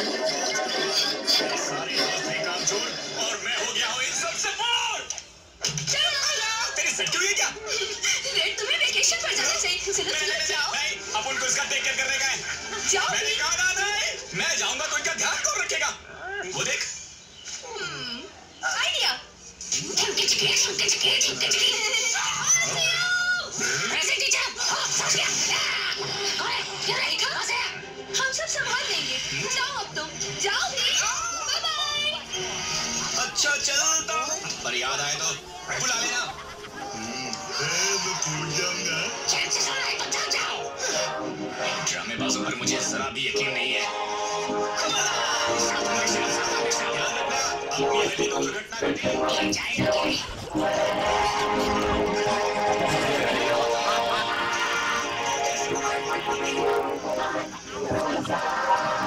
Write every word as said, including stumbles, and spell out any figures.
सारे दोस्त हैं कामचोर और मैं हो गया हूँ इन सबसे बोर। तेरी सट्टू है क्या? रेड तुम्हें वेकेशन पर जाना चाहिए। चलो चलो जाओ। नहीं, अब उनको इसका टेक केयर करने का है। जाओ। मैंने कहा ना नहीं, मैं जाऊंगा तो इनका ध्यान कौन रखेगा? वो देख। आइडिया। ठुमके चिके ठुमके चिके ठुमके चिके। ऐसे टीचर, समझ गया? ओए, ये नहीं खा से। हम सब संभाल लेंगे। जाओ अब तुम, जाओ भी। Bye bye. अच्छा चलता हूँ, पर याद आए तो बुला लेना। मैं भूल जाऊंगा। चांसेस हो रहा है तो जाओ जाओ। ड्रामेबाजों पर मुझे जरा भी यकीन नहीं है। अब ये भी दुर्घटना घटी। ये जाएगा कोई। Thank you.